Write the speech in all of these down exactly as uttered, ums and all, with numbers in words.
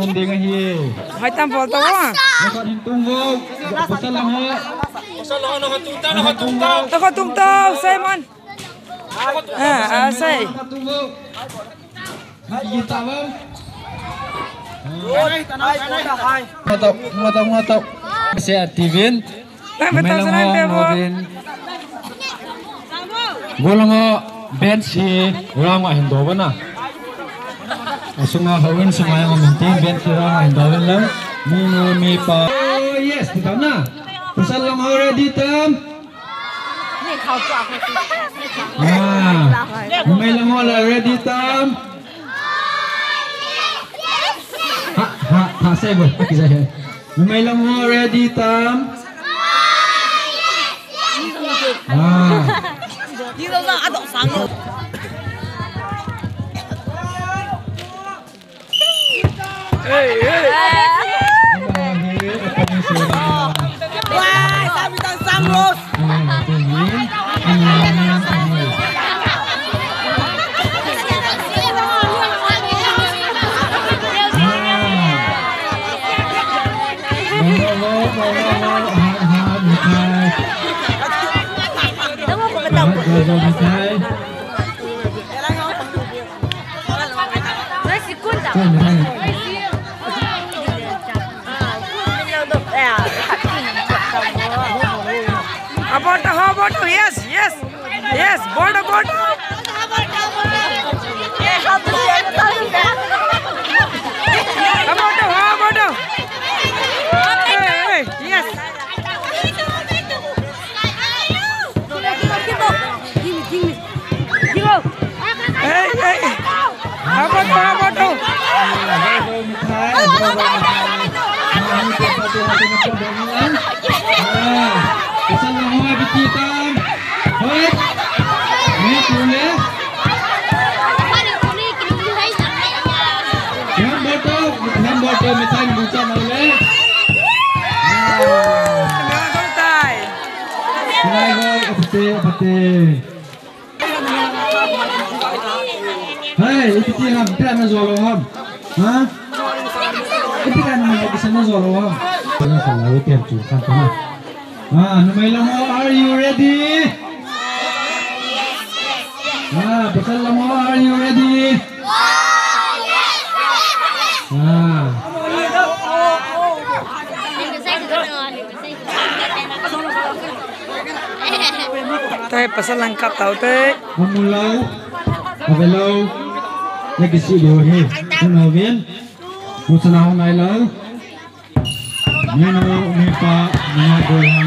hôm đi ngay hi hai tam bol tao à nó còn hình tung vô có sân lòng họ sân lòng nó hot tung tao nó hot tung tao tao có tung tao Simon à à say tung vô hai gì tao không mua tàu mua tàu mua tàu xe tivin Tapi betul senang dia buat. Bolong bench si orang wah Hindu mana? Sungai Hawin sungai yang penting bench orang Hindu mana? Minu mi pa. Oh yes, kita na. Pasal long already tam. Ah, may long already tam. Ha ha ha saya boleh kita saya. May long already tam. Ah. Đi đâu ra ăn đậu sáng rồi. Hey, hey. Wah, sabi ng Samos. About how about yes yes yes board about about how about hey yes hey hey how about how about Pasal long hai kita. Hoi. Ni boleh. Yang botol, yang botol mitai buca boleh. Jangan santai. Hai hoi, apte apte. Hai, itu dia ham, kita nak jual ham. Ha? Itu kan nak bisa nak jual ham. Jangan salah, itu tu kan tu. Ah, Numailamo, are you ready? Ah, Bakalamo, are you ready? Ah. Tay pasal lengkap tahu tay. Amulau, abelau, lagi si dohe. Kenalin, musanau nailau. Nino nipa niya bolang.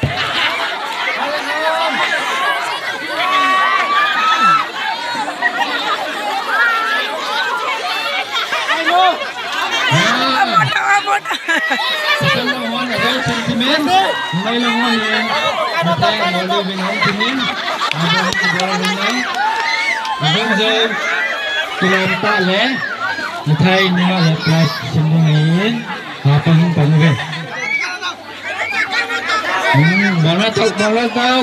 Selamat ada sentimen, may langon yang matay ang oleh binang timin, ada sejarah binang, ada jauh kilomita le, matay niya lepas sembuhin, apa yang panggil? Hmm, mana tahu, mana tahu.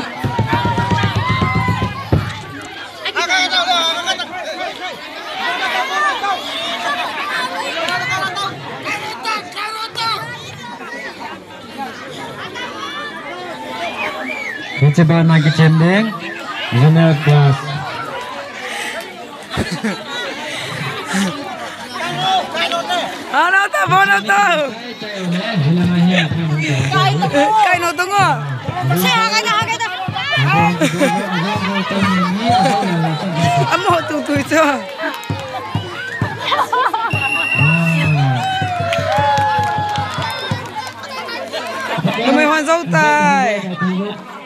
Coba nak cendeng, jenis gas. Ano ta, bono ta. Kay no tungo. Saya akan nak kita. Amo tutu itu. Lumay wan zau tai.